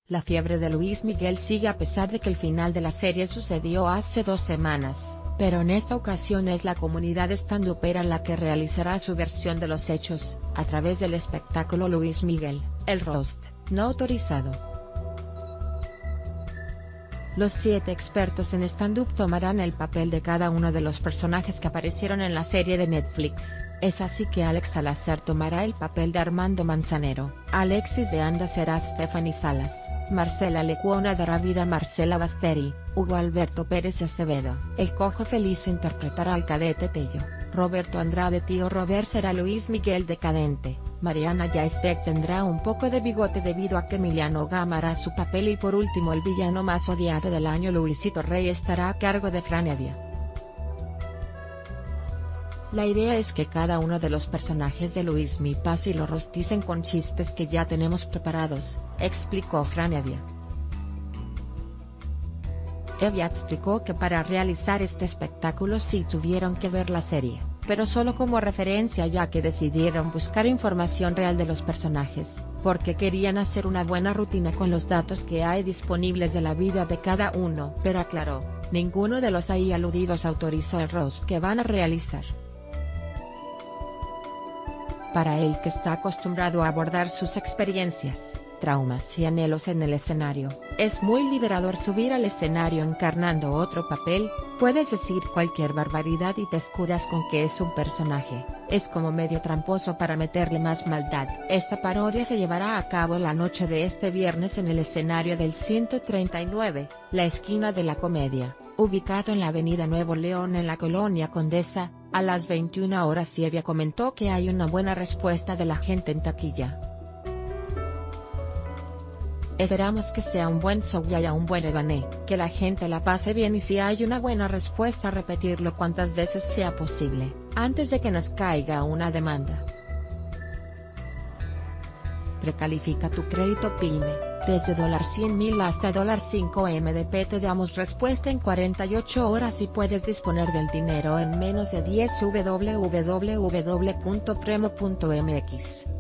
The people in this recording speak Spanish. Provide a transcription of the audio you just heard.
La fiebre de Luis Miguel sigue a pesar de que el final de la serie sucedió hace 2 semanas, pero en esta ocasión es la comunidad estandupera la que realizará su versión de los hechos, a través del espectáculo Luis Miguel, el roast, no autorizado. Los 7 expertos en stand-up tomarán el papel de cada uno de los personajes que aparecieron en la serie de Netflix. Es así que Alex Salazar tomará el papel de Armando Manzanero, Alexis de Anda será Stephanie Salas, Marcela Lecuona dará vida a Marcela Basteri, Hugo Alberto Pérez Acevedo, el Cojo Feliz interpretará al cadete Tello, Roberto Andrade Tío Robert será Luis Miguel Decadente, Mariana Yaisbeck tendrá un poco de bigote debido a que Emiliano Gama hará su papel y por último el villano más odiado del año Luisito Rey estará a cargo de Fran Evia. La idea es que cada uno de los personajes de Luis Mi pase y lo rosticen con chistes que ya tenemos preparados, explicó Fran Evia. Evia explicó que para realizar este espectáculo sí tuvieron que ver la serie, pero solo como referencia ya que decidieron buscar información real de los personajes, porque querían hacer una buena rutina con los datos que hay disponibles de la vida de cada uno. Pero aclaró, ninguno de los ahí aludidos autorizó el roast que van a realizar. Para él que está acostumbrado a abordar sus experiencias, traumas y anhelos en el escenario, es muy liberador subir al escenario encarnando otro papel, puedes decir cualquier barbaridad y te escudas con que es un personaje, es como medio tramposo para meterle más maldad. Esta parodia se llevará a cabo la noche de este viernes en el escenario del 139, la esquina de la Comedia, ubicado en la avenida Nuevo León en la Colonia Condesa, a las 21 horas. Y Evia comentó que hay una buena respuesta de la gente en taquilla. Esperamos que sea un buen show y haya un buen ebané, que la gente la pase bien y si hay una buena respuesta repetirlo cuantas veces sea posible, antes de que nos caiga una demanda. Precalifica tu crédito PYME, desde $100,000 hasta $5 MDP te damos respuesta en 48 horas y puedes disponer del dinero en menos de 10. www.premo.mx